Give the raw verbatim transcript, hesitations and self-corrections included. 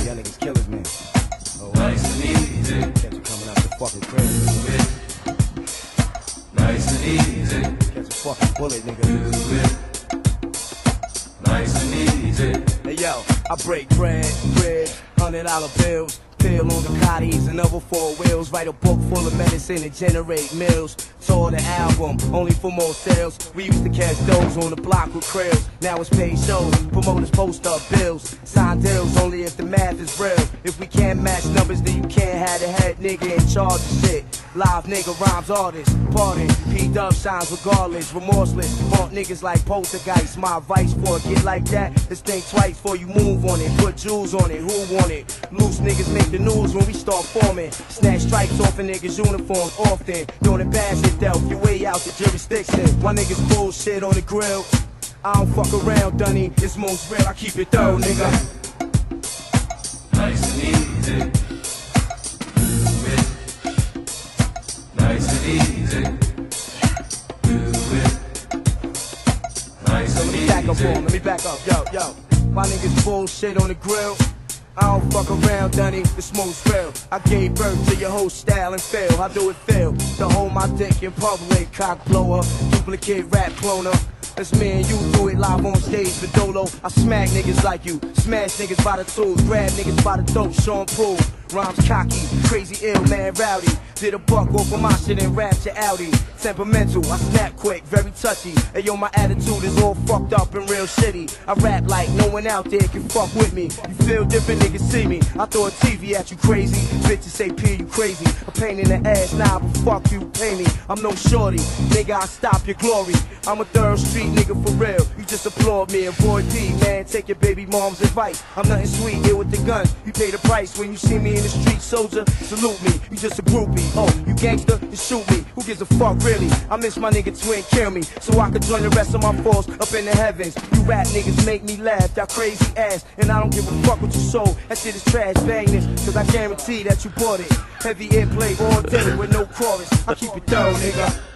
Y'all niggas killers, man. Oh, Nice and easy. Catch you coming out the fucking crib. Nice and easy. Catch a fucking bullet, nigga. Do it. Nice and easy. Hey yo, I break bread, ribs, hundred dollar bills. Pill on the cotties and other four wheels. Write a book full of medicine to generate mills. Tour the album, only for more sales. We used to catch those on the block with krills. Now it's paid shows, promoters post up bills. Sign deals only if the math is real. If we can't match numbers, then you can't have the head nigga in charge of shit. Live nigga rhymes artists, pardon. P-Dub shines regardless, remorseless. Haunt niggas like poltergeist. My advice for a kid like that is think twice before you move on it. Put jewels on it, who want it? Loose niggas make the news when we start forming. Snatch stripes off a niggas' uniforms often. Doing the bad shit though, your way out the jurisdiction. My niggas bullshit on the grill. I don't fuck around, Dunny. It's most real, I keep it thorough, nigga. Nice and easy. Do it. Nice and easy. Do it. Nice So and let me back up easy. on, let me back up, yo, yo. My niggas bullshit on the grill. I don't fuck around, Dunny, it's most real. I gave birth to your whole style and feel. How do it feel to hold my dick in public? Cock blower, duplicate rap cloner. That's me and you do it live on stage for Dolo. I smack niggas like you, smash niggas by the tools, grab niggas by the throat, Sean Poole. Rhymes cocky, crazy ill, man rowdy. Did a buck off of my shit and rap to Audi. Temperamental, I snap quick, very touchy. And yo, my attitude is all fucked up and real shitty. I rap like no one out there can fuck with me. You feel different, niggas see me. I throw a T V at you crazy. Bitches say, P, you crazy. A pain in the ass, nah, but fuck you, pay me. I'm no shorty, nigga, I stop your glory. I'm a third street nigga for real. You just applaud me, avoid P, man. Take your baby mom's advice. I'm nothing sweet here with the gun. You pay the price when you see me in the street, soldier. Salute me, you just a groupie. Oh, you gangster, you shoot me. Who gives a fuck, really? I miss my nigga Twin kill me, so I could join the rest of my force up in the heavens. You rap niggas make me laugh, that crazy ass. And I don't give a fuck what you sold. That shit is trash, bang this, cause I guarantee that you bought it. Heavy airplay all day with no chorus. I keep it thorough, nigga.